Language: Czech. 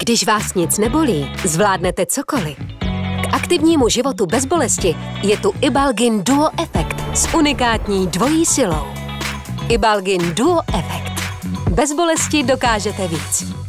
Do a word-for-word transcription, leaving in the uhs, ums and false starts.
Když vás nic nebolí, zvládnete cokoliv. K aktivnímu životu bez bolesti je tu Ibalgin Duo Efekt s unikátní dvojí silou. Ibalgin Duo Efekt. Bez bolesti dokážete víc.